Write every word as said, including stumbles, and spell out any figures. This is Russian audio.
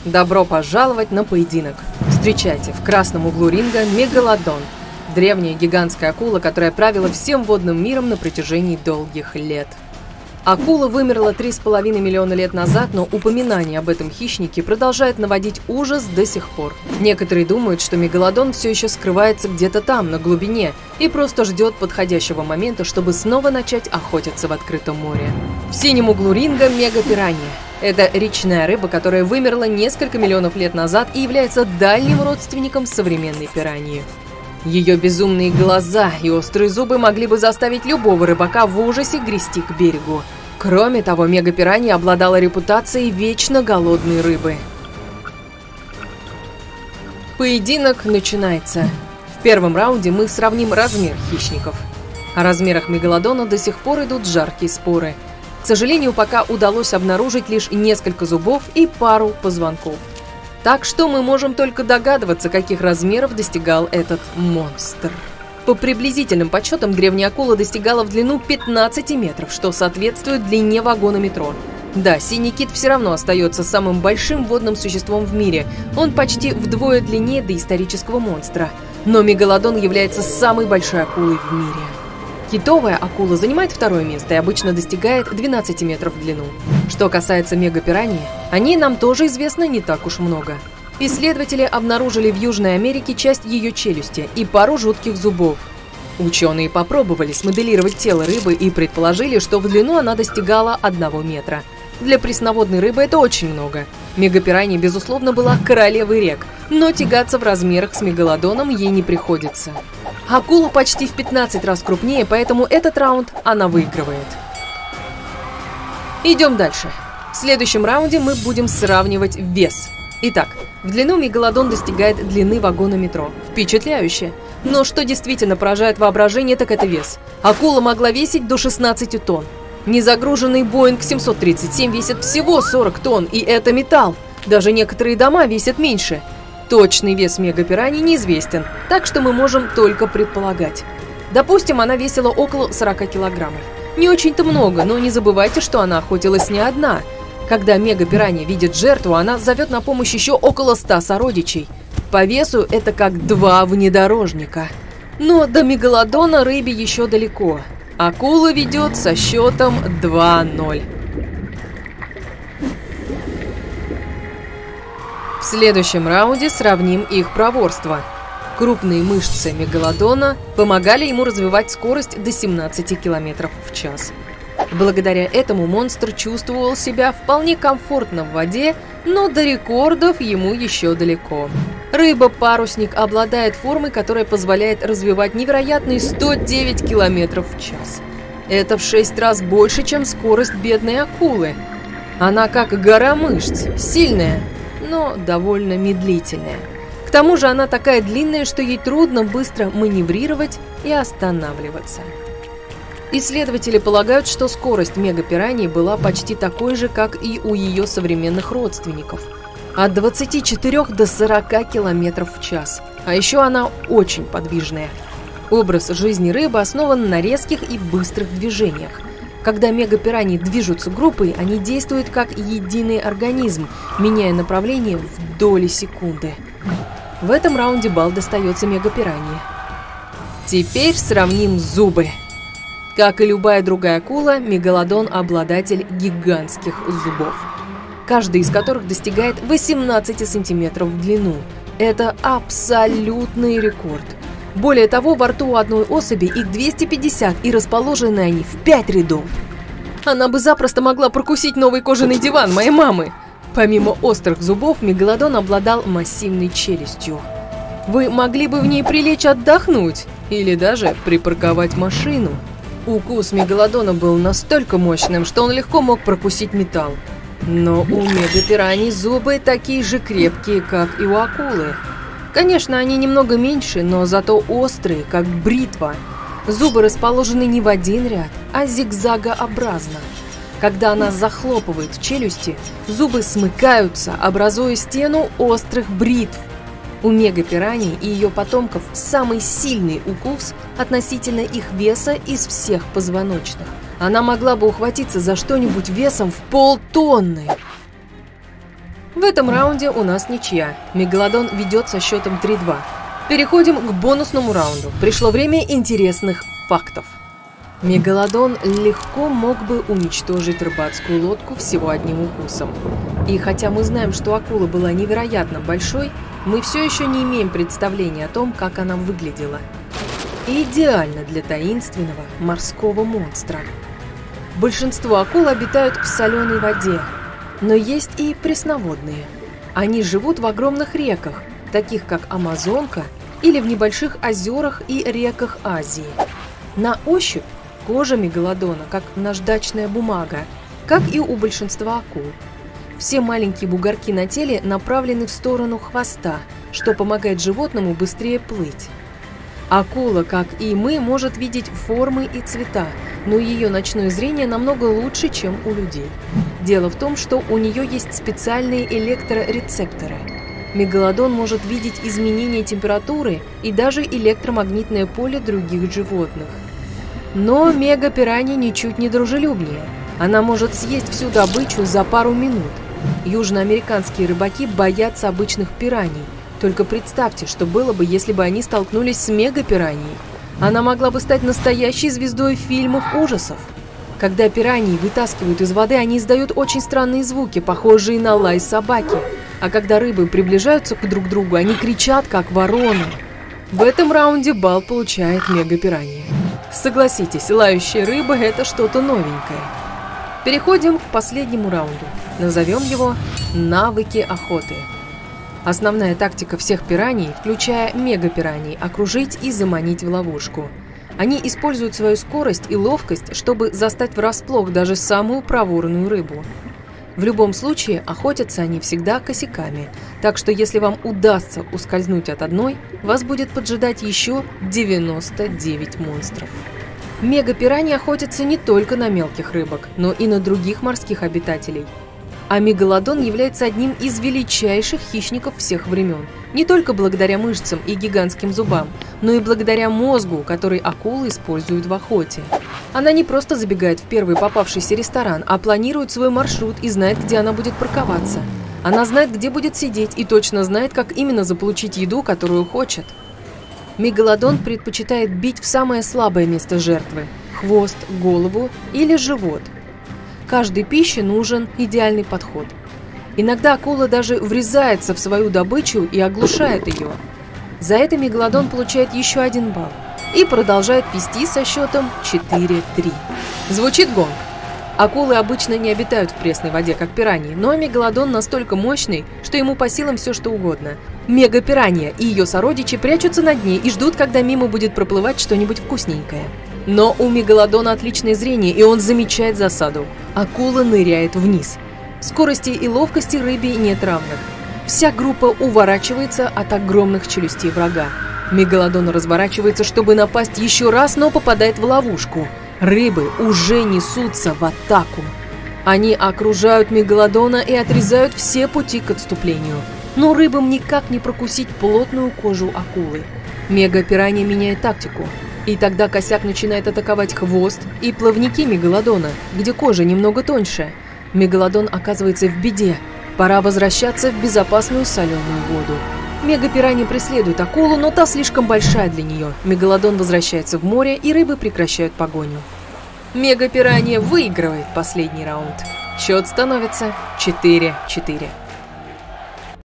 Добро пожаловать на поединок. Встречайте, в красном углу ринга Мегалодон. Древняя гигантская акула, которая правила всем водным миром на протяжении долгих лет. Акула вымерла три с половиной миллиона лет назад, но упоминание об этом хищнике продолжает наводить ужас до сих пор. Некоторые думают, что Мегалодон все еще скрывается где-то там, на глубине, и просто ждет подходящего момента, чтобы снова начать охотиться в открытом море. В синем углу ринга мегапиранья. Это речная рыба, которая вымерла несколько миллионов лет назад и является дальним родственником современной пираньи. Ее безумные глаза и острые зубы могли бы заставить любого рыбака в ужасе грести к берегу. Кроме того, мегапиранья обладала репутацией вечно голодной рыбы. Поединок начинается. В первом раунде мы сравним размер хищников. О размерах мегалодона до сих пор идут жаркие споры. К сожалению, пока удалось обнаружить лишь несколько зубов и пару позвонков. Так что мы можем только догадываться, каких размеров достигал этот монстр. По приблизительным подсчетам, древняя акула достигала в длину пятнадцати метров, что соответствует длине вагона метро. Да, синий кит все равно остается самым большим водным существом в мире. Он почти вдвое длиннее доисторического монстра. Но мегалодон является самой большой акулой в мире. Китовая акула занимает второе место и обычно достигает двенадцати метров в длину. Что касается мегапираньи, о ней нам тоже известно не так уж много. Исследователи обнаружили в Южной Америке часть ее челюсти и пару жутких зубов. Ученые попробовали смоделировать тело рыбы и предположили, что в длину она достигала одного метра. Для пресноводной рыбы это очень много. Мегапиранья, безусловно, была королевой рек, но тягаться в размерах с мегалодоном ей не приходится. Акула почти в пятнадцать раз крупнее, поэтому этот раунд она выигрывает. Идем дальше. В следующем раунде мы будем сравнивать вес. Итак, в длину мегалодон достигает длины вагона метро. Впечатляюще. Но что действительно поражает воображение, так это вес. Акула могла весить до шестнадцати тонн. Незагруженный Боинг семьсот тридцать семь весит всего сорок тонн, и это металл. Даже некоторые дома весят меньше. Точный вес мегапираньи неизвестен, так что мы можем только предполагать. Допустим, она весила около сорока килограммов. Не очень-то много, но не забывайте, что она охотилась не одна. Когда мегапиранья видит жертву, она зовет на помощь еще около ста сородичей. По весу это как два внедорожника. Но до мегалодона рыбе еще далеко. Акула ведет со счетом два-ноль. В следующем раунде сравним их проворство. Крупные мышцы мегалодона помогали ему развивать скорость до семнадцати километров в час. Благодаря этому монстр чувствовал себя вполне комфортно в воде, но до рекордов ему еще далеко. Рыба-парусник обладает формой, которая позволяет развивать невероятные сто девять километров в час. Это в шесть раз больше, чем скорость бедной акулы. Она как гора мышц, сильная, но довольно медлительная. К тому же она такая длинная, что ей трудно быстро маневрировать и останавливаться. Исследователи полагают, что скорость мегапираньи была почти такой же, как и у ее современных родственников. От двадцати четырёх до сорока километров в час. А еще она очень подвижная. Образ жизни рыбы основан на резких и быстрых движениях. Когда мегапираньи движутся группой, они действуют как единый организм, меняя направление в доли секунды. В этом раунде балл достается мегапираньи. Теперь сравним зубы. Как и любая другая акула, мегалодон обладатель гигантских зубов, каждый из которых достигает восемнадцати сантиметров в длину. Это абсолютный рекорд. Более того, во рту у одной особи их двести пятьдесят, и расположены они в пять рядов. Она бы запросто могла прокусить новый кожаный диван моей мамы. Помимо острых зубов, мегалодон обладал массивной челюстью. Вы могли бы в ней прилечь отдохнуть или даже припарковать машину. Укус мегалодона был настолько мощным, что он легко мог прокусить металл. Но у мегапираньи зубы такие же крепкие, как и у акулы. Конечно, они немного меньше, но зато острые, как бритва. Зубы расположены не в один ряд, а зигзагообразно. Когда она захлопывает челюсти, зубы смыкаются, образуя стену острых бритв. У мегапираньи и ее потомков самый сильный укус относительно их веса из всех позвоночных. Она могла бы ухватиться за что-нибудь весом в полтонны. В этом раунде у нас ничья. Мегалодон ведет со счетом три-два. Переходим к бонусному раунду. Пришло время интересных фактов. Мегалодон легко мог бы уничтожить рыбацкую лодку всего одним укусом. И хотя мы знаем, что акула была невероятно большой, мы все еще не имеем представления о том, как она выглядела. Идеально для таинственного морского монстра. Большинство акул обитают в соленой воде, но есть и пресноводные. Они живут в огромных реках, таких как Амазонка, или в небольших озерах и реках Азии. На ощупь кожа мегалодона как наждачная бумага, как и у большинства акул. Все маленькие бугорки на теле направлены в сторону хвоста, что помогает животному быстрее плыть. Акула, как и мы, может видеть формы и цвета, но ее ночное зрение намного лучше, чем у людей. Дело в том, что у нее есть специальные электрорецепторы. Мегалодон может видеть изменения температуры и даже электромагнитное поле других животных. Но мегапиранья ничуть не дружелюбнее. Она может съесть всю добычу за пару минут. Южноамериканские рыбаки боятся обычных пираний. Только представьте, что было бы, если бы они столкнулись с мегапираньей. Она могла бы стать настоящей звездой фильмов ужасов. Когда пираньи вытаскивают из воды, они издают очень странные звуки, похожие на лай собаки. А когда рыбы приближаются друг к другу, они кричат, как вороны. В этом раунде балл получает мегапиранья. Согласитесь, лающая рыба – это что-то новенькое. Переходим к последнему раунду. Назовем его «Навыки охоты». Основная тактика всех пираний, включая мегапираний, окружить и заманить в ловушку. Они используют свою скорость и ловкость, чтобы застать врасплох даже самую проворную рыбу. В любом случае, охотятся они всегда косяками, так что если вам удастся ускользнуть от одной, вас будет поджидать еще девяносто девять монстров. Мегапираньи охотятся не только на мелких рыбок, но и на других морских обитателей. А мегалодон является одним из величайших хищников всех времен, не только благодаря мышцам и гигантским зубам, но и благодаря мозгу, который акулы используют в охоте. Она не просто забегает в первый попавшийся ресторан, а планирует свой маршрут и знает, где она будет парковаться. Она знает, где будет сидеть, и точно знает, как именно заполучить еду, которую хочет. Мегалодон предпочитает бить в самое слабое место жертвы – хвост, голову или живот. Каждой пище нужен идеальный подход. Иногда акула даже врезается в свою добычу и оглушает ее. За это мегалодон получает еще один балл и продолжает вести со счетом четыре-три. Звучит гонг. Акулы обычно не обитают в пресной воде, как пираньи, но мегалодон настолько мощный, что ему по силам все что угодно. Мегапиранья и ее сородичи прячутся на дне и ждут, когда мимо будет проплывать что-нибудь вкусненькое. Но у мегалодона отличное зрение, и он замечает засаду. Акула ныряет вниз. Скорости и ловкости рыбе нет равных. Вся группа уворачивается от огромных челюстей врага. Мегалодон разворачивается, чтобы напасть еще раз, но попадает в ловушку. Рыбы уже несутся в атаку. Они окружают мегалодона и отрезают все пути к отступлению. Но рыбам никак не прокусить плотную кожу акулы. Мегапиранья меняет тактику. И тогда косяк начинает атаковать хвост и плавники мегалодона, где кожа немного тоньше. Мегалодон оказывается в беде. Пора возвращаться в безопасную соленую воду. Мегапиранья преследует акулу, но та слишком большая для нее. Мегалодон возвращается в море, и рыбы прекращают погоню. Мегапиранья выигрывает последний раунд. Счет становится четыре-четыре.